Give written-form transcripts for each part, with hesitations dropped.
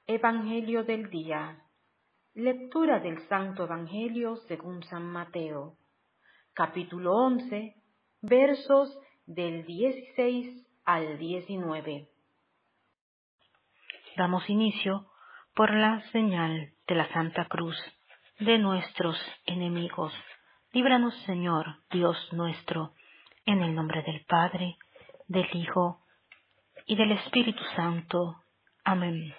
Evangelio del día. Lectura del Santo Evangelio según San Mateo, capítulo 11, versos del 16 al 19. Damos inicio por la señal de la Santa Cruz de nuestros enemigos. Líbranos, Señor, Dios nuestro, en el nombre del Padre, del Hijo y del Espíritu Santo. Amén.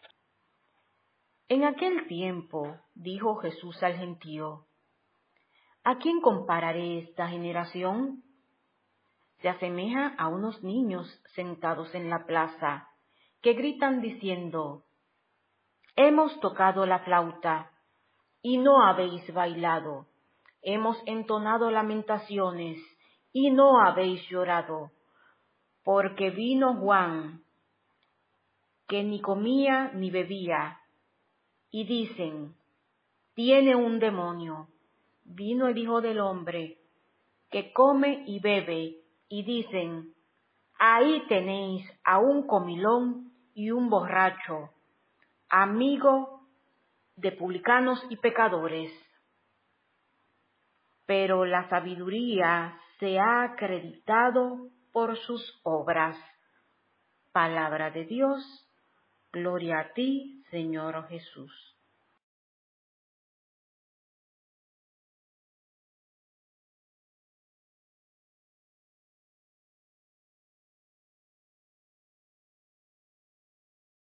En aquel tiempo dijo Jesús al gentío: ¿A quién compararé esta generación? Se asemeja a unos niños sentados en la plaza, que gritan diciendo: Hemos tocado la flauta, y no habéis bailado. Hemos entonado lamentaciones, y no habéis llorado. Porque vino Juan, que ni comía ni bebía, y dicen: tiene un demonio. Vino el Hijo del Hombre, que come y bebe, y dicen: ahí tenéis a un comilón y un borracho, amigo de publicanos y pecadores. Pero la sabiduría se ha acreditado por sus obras. Palabra de Dios. Gloria a ti, Señor Jesús.